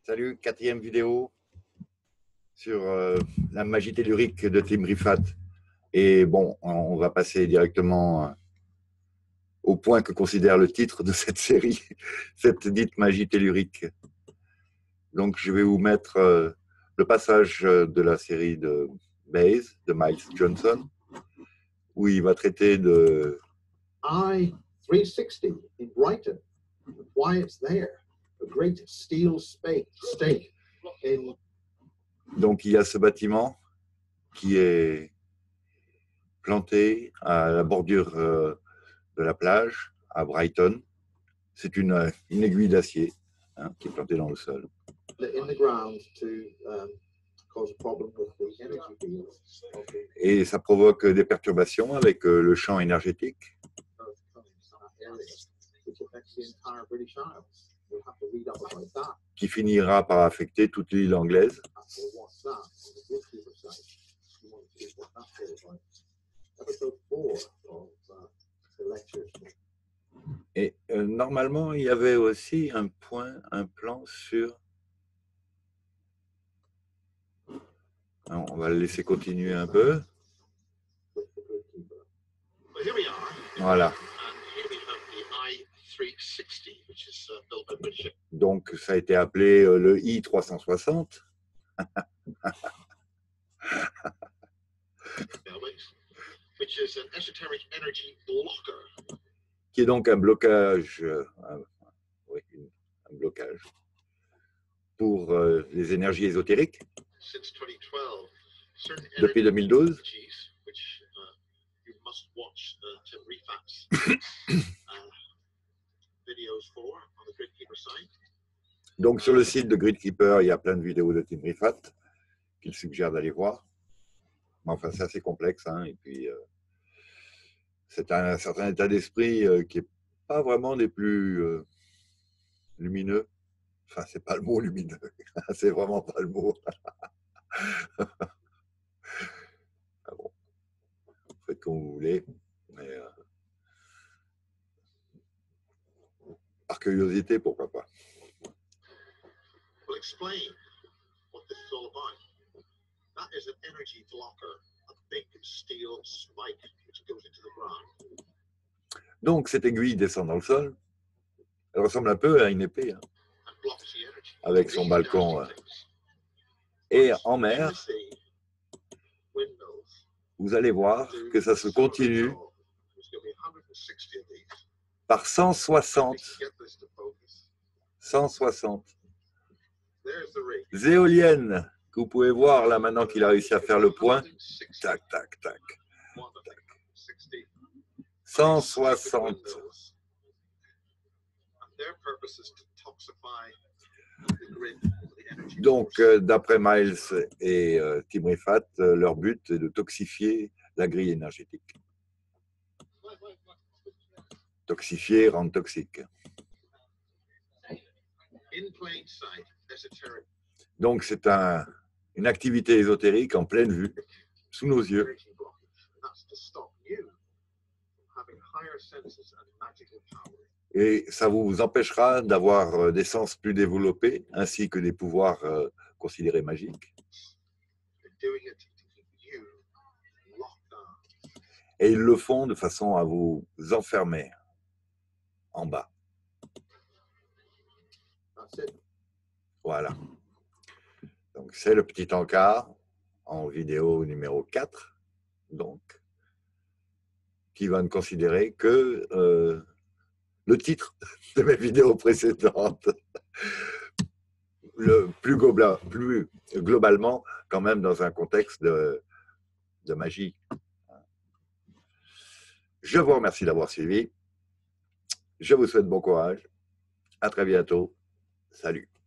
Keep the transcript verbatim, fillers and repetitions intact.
Salut, quatrième vidéo sur euh, la magie tellurique de Tim Rifat. Et bon, on va passer directement euh, au point que considère le titre de cette série, cette dite magie tellurique. Donc, je vais vous mettre euh, le passage de la série de Bayes, de Miles Johnson, où il va traiter de I three sixty in Brighton. Why it's there? A great steel stake stake in. Donc, il y a ce bâtiment qui est planté à la bordure euh, de la plage à Brighton. C'est une, une aiguille d'acier hein, qui est plantée dans le sol. In the ground to um, cause a problem with the energy fields of the Et ça provoque des perturbations avec euh, le champ énergétique area, which affects the entire British Isles. We'll have to read up about that. qui finira par affecter toute l'île anglaise. After what's that? On the Brookfield site. You want to see what that's all about. Episode four of uh, the lectures. Et euh, normalement, il y avait aussi un point, un plan sur... Alors, on va le laisser continuer un peu. Voilà. Donc, ça a été appelé euh, le I trois cent soixante. Qui est donc un blocage, euh, un, oui, un blocage pour euh, les énergies ésotériques. Depuis deux mille douze. Donc sur le site de Gridkeeper, il y a plein de vidéos de Tim Rifat qu'il suggère d'aller voir. Mais enfin, c'est assez complexe, hein, et puis euh, c'est un, un certain état d'esprit euh, qui n'est pas vraiment des plus euh, lumineux. Enfin, c'est pas le mot lumineux, c'est vraiment pas le mot. Ah bon, faites comme vous voulez, mais euh, par curiosité, pourquoi pas. We'll explain what this is all about. That is an energy blocker, a big steel spike which goes into the ground. Donc cette aiguille descend dans le sol. Elle ressemble un peu à une épée, hein, avec son balcon. Euh. Et en mer, vous allez voir que ça se continue par cent soixante. cent soixante. Éoliennes que vous pouvez voir là maintenant qu'il a réussi à faire le point. Tac, tac, tac. tac. cent soixante. Donc, euh, d'après Miles et euh, Tim Rifat, euh, leur but est de toxifier la grille énergétique. Toxifier, rendre toxique. Donc, c'est un, une activité ésotérique en pleine vue, sous nos yeux. Et ça vous empêchera d'avoir des sens plus développés, ainsi que des pouvoirs euh, considérés magiques. Et ils le font de façon à vous enfermer en bas. Voilà. Donc, c'est le petit encart en vidéo numéro quatre, donc, qui va ne considérer que euh, le titre de mes vidéos précédentes, le plus, gobla, plus globalement, quand même dans un contexte de, de magie. Je vous remercie d'avoir suivi. Je vous souhaite bon courage. À très bientôt. Salut.